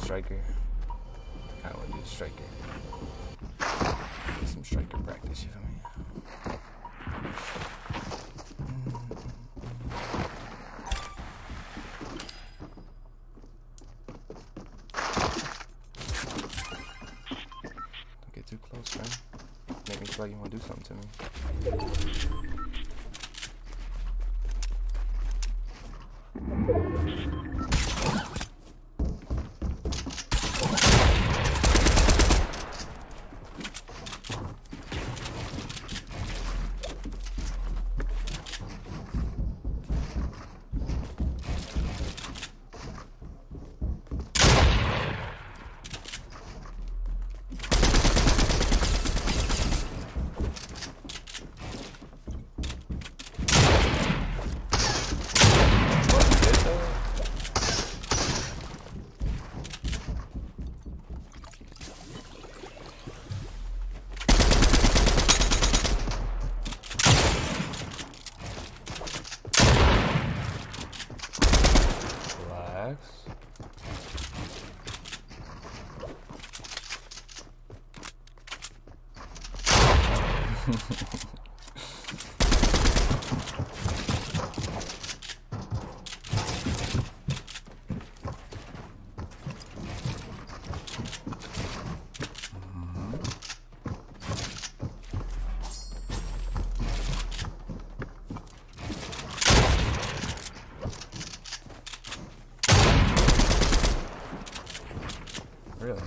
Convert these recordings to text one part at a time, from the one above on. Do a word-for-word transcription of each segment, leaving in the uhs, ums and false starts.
striker. I want to do striker. Get some striker practice, you feel me? Don't get too close, man. Make me feel like you want to do something to me. Really?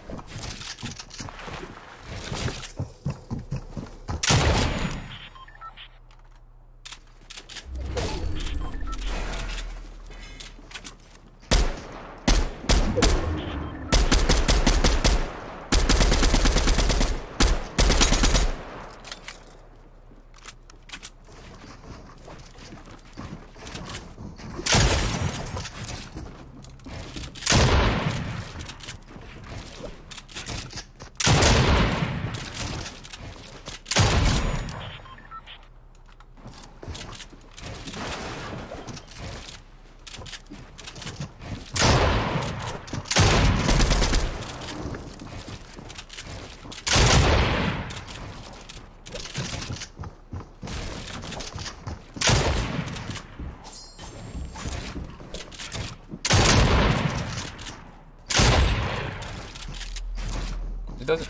It doesn't.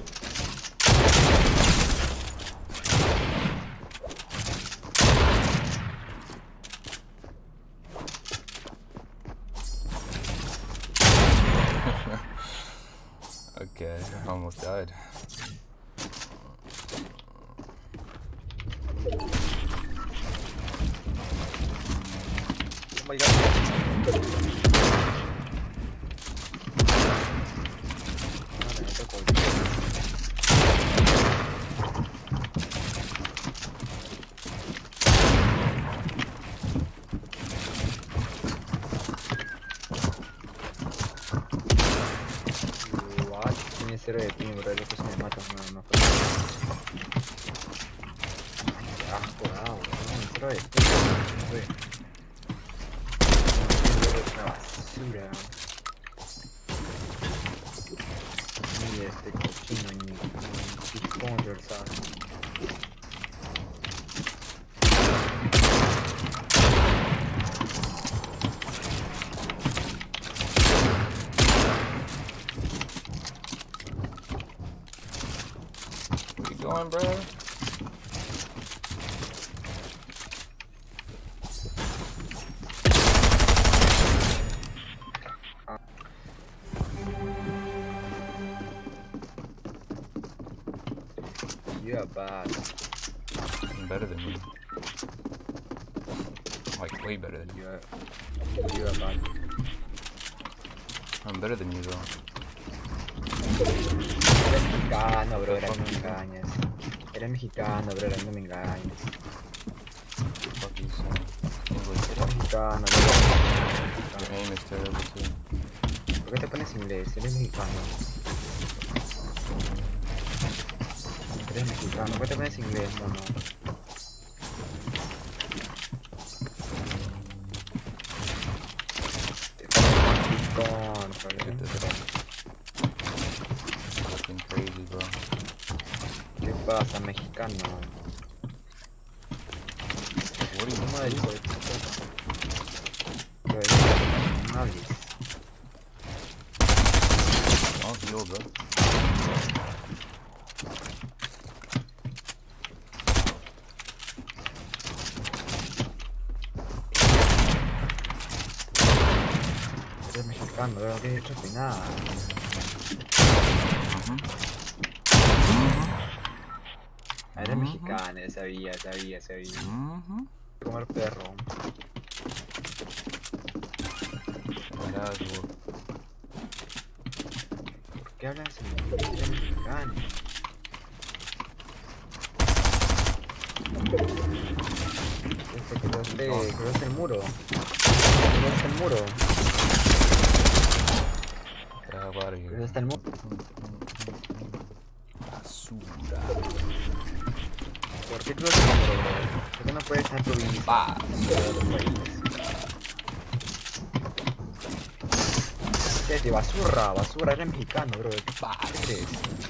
Okay, I almost died. Oh my god. Será de ti, bro, después me matan nada más. Ah, jodado, será de ti, güey. Una basura. Y este cochino ni picón, ¿sabes? Going, bro. You are bad. I'm better than you. Like way better than you. You are, you are bad. I'm better than you though. Eres mexicano, bro, no me engañes. Eres mexicano, bro, no me engañes. Fuck you, son. English. Eres mexicano, bro. Your aim is terrible too. ¿Por qué te pones inglés? Eres mexicano. Eres mexicano, ¿por qué te pones inglés, mono? Te pones mexicano, pasa, mexicano? What do you ¿Cómo de mean? hijo de puta? No hables. I'll heal, bro. Eres mexicano, bro, no tienes hecho nada. Eres mexicano, sabía, sabía, sabía. Mm-hmm. Comer perro. ¿Por qué hablas en eres mexicano? Este, cruzaste, cruzaste el muro. Cruzaste el muro. Get the hell out of here. Cruzaste el muro. Basura. ¿Por qué cruzaste el muro, bro? ¿Por qué no puedes estar tu vida? Este, basura, basura, eres mexicano, bro. ¿Qué pases?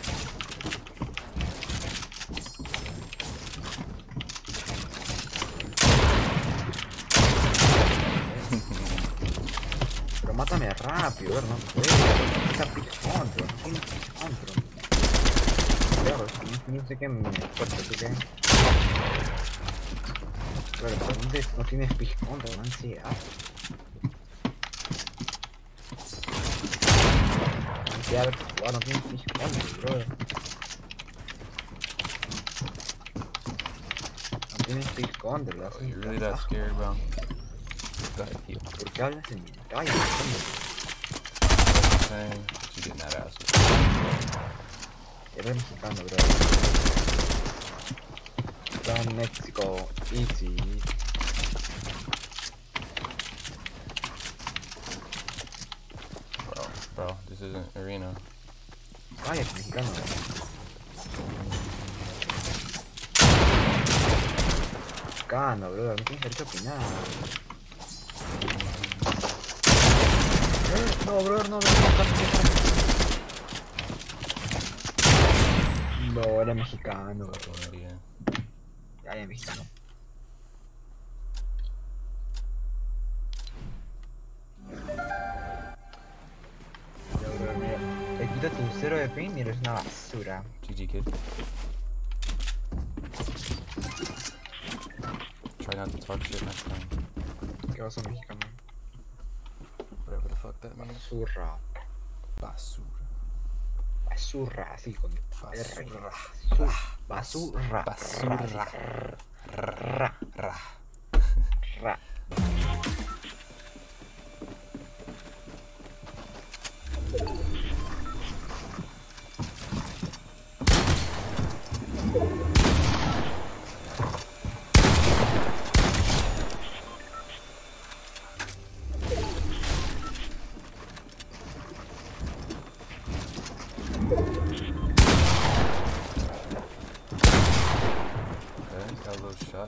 Pero mátame rápido, bro, no puedo. Está pick control, no tiene pick control. Claro, no sé qué me fuerte, ¿tú qué? Pero, pero no, te, no tienes pick control, no ansiedad. Ansiedad, wow, no tienes pick control, bro. No tienes pick control, Oh, you're really that scared, bro? Go ahead, heal. ¿Por qué hablas en mi calle? Okay, you getting that ass. Eres mexicano, bro. From Mexico, easy. Bro, bro, this isn't arena. Cállate, mexicano. Mexicano, bro, no tienes derecho a opinar. No, bro, no, no, no, no, no, era mexicano. Indian. Ya, era mexicano. Ya, bro, mira, te quito tu cero de ping y eres una basura. G G, kid. Try not to talk shit next time. ¿Qué vas a mexicano? Whatever the fuck that means. Basura. Basura. Basura, así con R. Basura. Basura. Basura. Ra. Ra. Ra. Okay, got a little shot.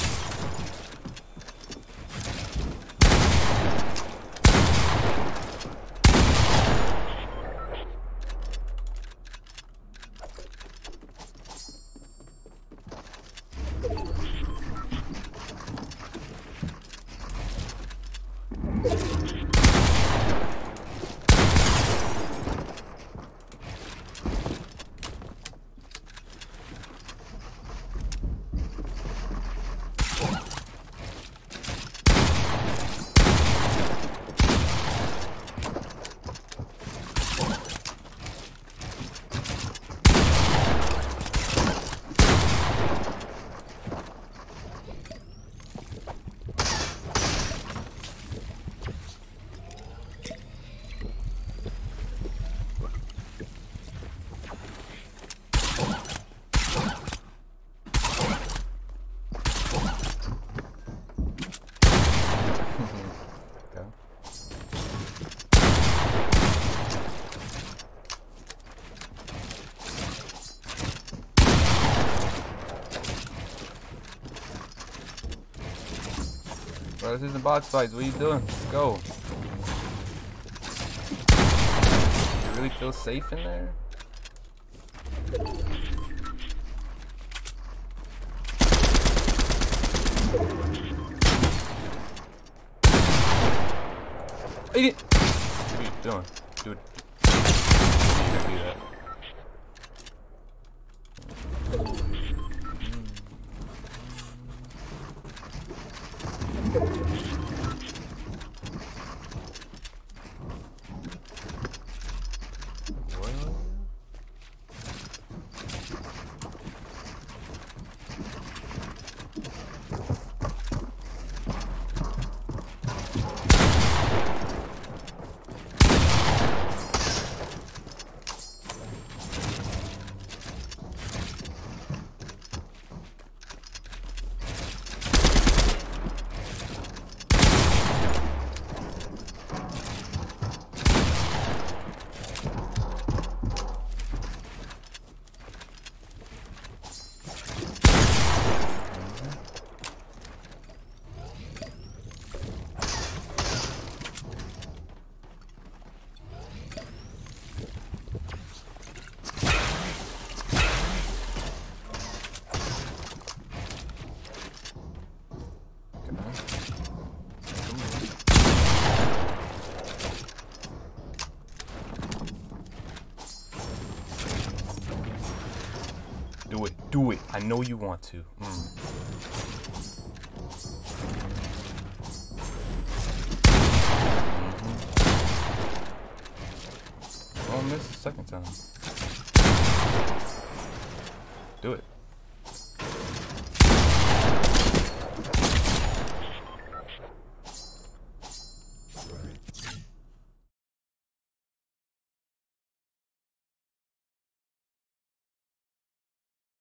Bro, this isn't box fights. What are you doing? Let's go. You really feel safe in there? Eat it. What are you doing? Do it. You can't do that. Do it. Do it. I know you want to. Mm. Mm-hmm. Oh, I missed the second time. Do it.